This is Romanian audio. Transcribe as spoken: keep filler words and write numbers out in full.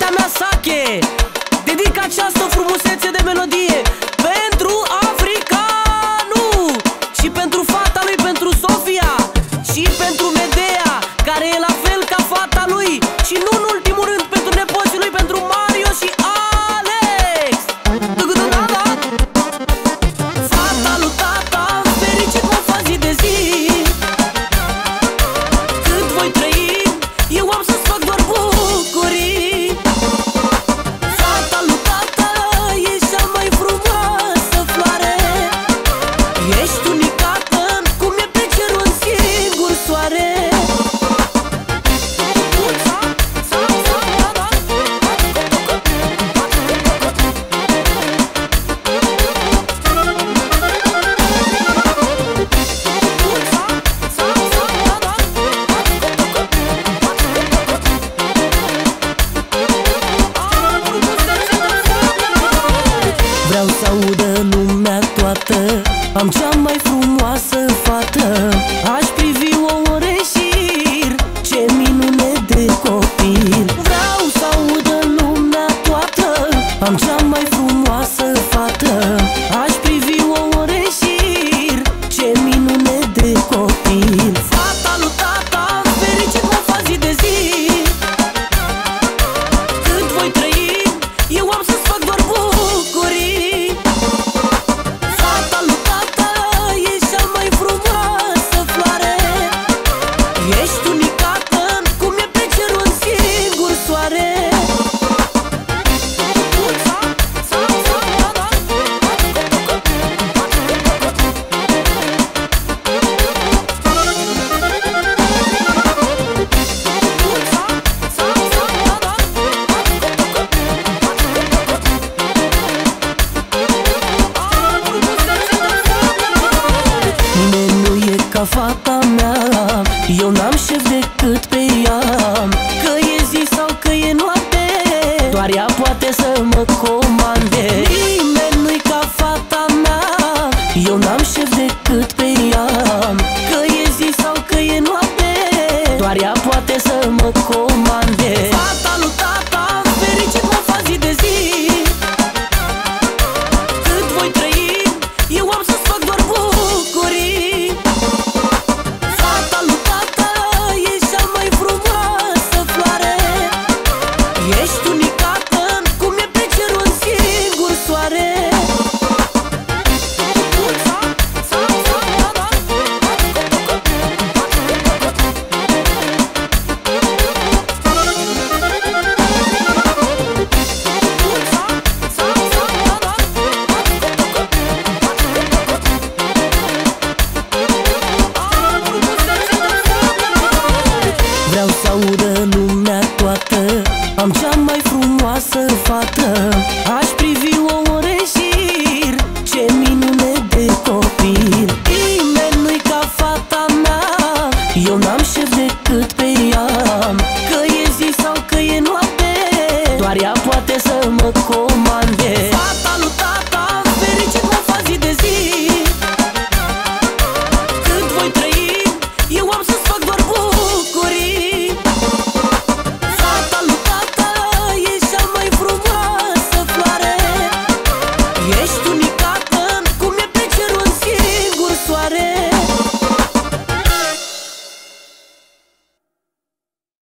dragostea mea sache. Dedic această frumusețe de melodie pentru Africanu și pentru fata lui, pentru Sofia, și pentru Medea, care e la fel ca fata lui, și nu în ultimul rând pentru nepoții lui, pentru Mario și Alex. Fata lui tata, fericit mă fac zi de zi. Cât voi trăi, eu am să-ți fac doar bucurii. Fata lui tata e cea mai frumoasă floare. Ești unicată, cum e pe cer un singur soare. Vreau să audă lumea toată, am cea mai frumoasă fată. Aș privi o ore șir, ce minune de copil. Vreau să audă lumea toată, am cea mai frumoasă fată. Aș privi o ore șir, ce minune de copil. Fata lui tata, fericit mă fac zi de zi. Cât voi trăi, eu am să-ți fac doar bucurii. Fata lui tata e cea mai frumoasă floare. Ești unicată, cum e pe cer un singur soare. Nimeni nu e ca fata mea, eu n-am șef decât pe ea. Că e zi sau că e noapte, doar ea poate să mă comande. Nimeni nu-i ca fata mea, eu n-am șef decât pe ea. Că e zi sau că e noapte, doar ea poate să mă comande. Fata lui tata, fericit mă fac zi de zi. Cât voi trăi, eu am să-ți fac doar bucurii. Fata lui tata e cea mai frumoasă floare. Ești unicată, cum e pe cer un singur soare. Vreau să audă lumea toată, am cea mai frumoasă fată. Aș privi o ore șir, ce minune de copil. Nimeni nu-i ca fata mea, eu n-am șef decât pe ea. Că e zi sau că e noapte, doar ea poate să mă comande.